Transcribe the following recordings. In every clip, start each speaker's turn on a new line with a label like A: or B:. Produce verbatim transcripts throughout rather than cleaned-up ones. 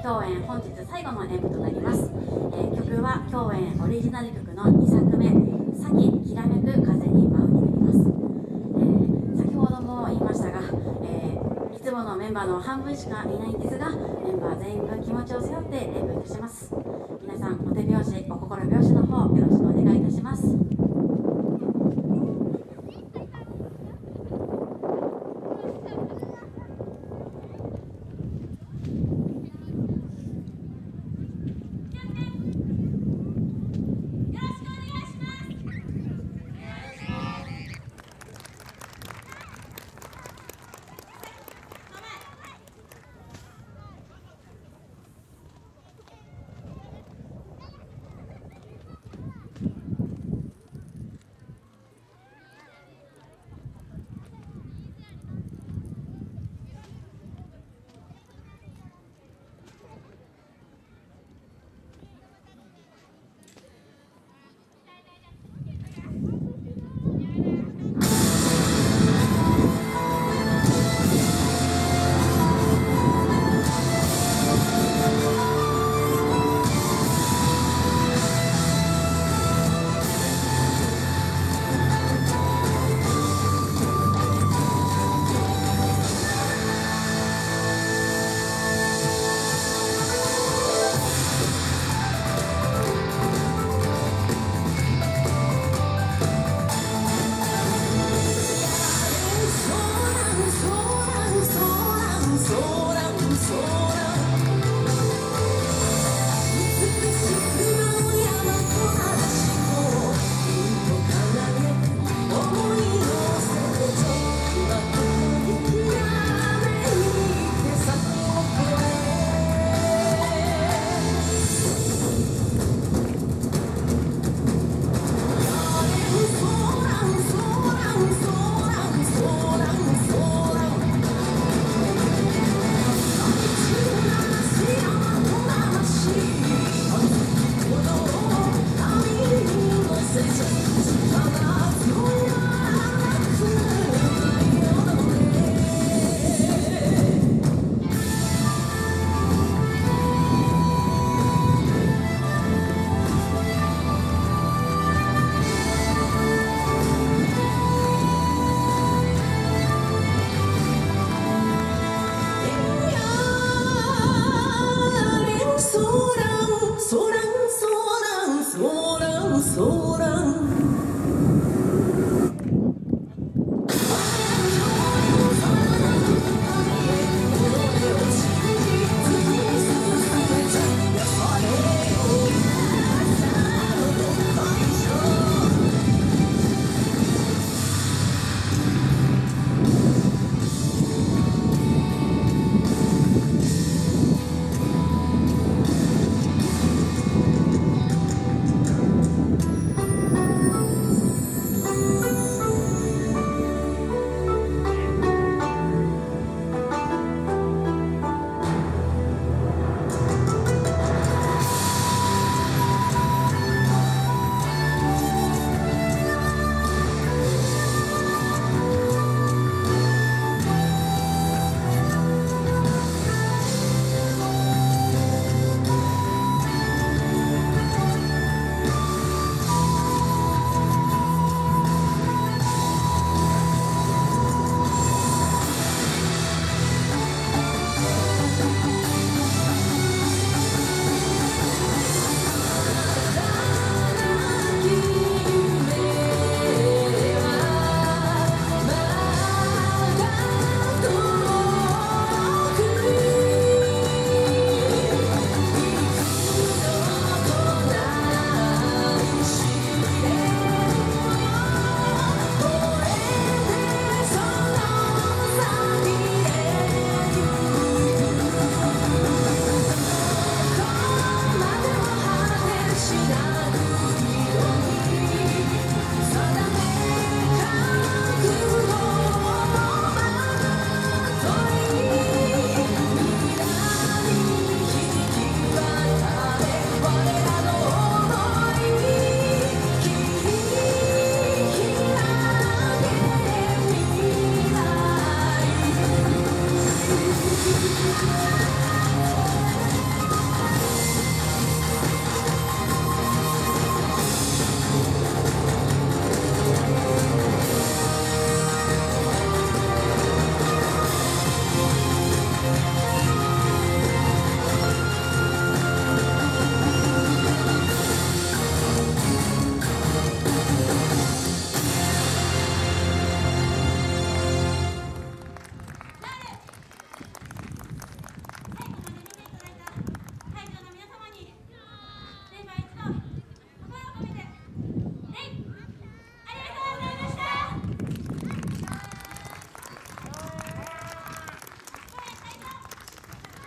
A: 共演本日最後の演舞となります。えー、曲は共演オリジナル曲のにさくめ「さききらめく風に舞う」になります。えー、先ほども言いましたが、えー、いつものメンバーの半分しかいないんですが、メンバー全員分気持ちを背負って演舞いたします。皆さんお手拍子お心拍子の方よろしくお願いいたします。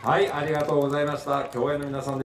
B: はい、ありがとうございました。共演の皆さん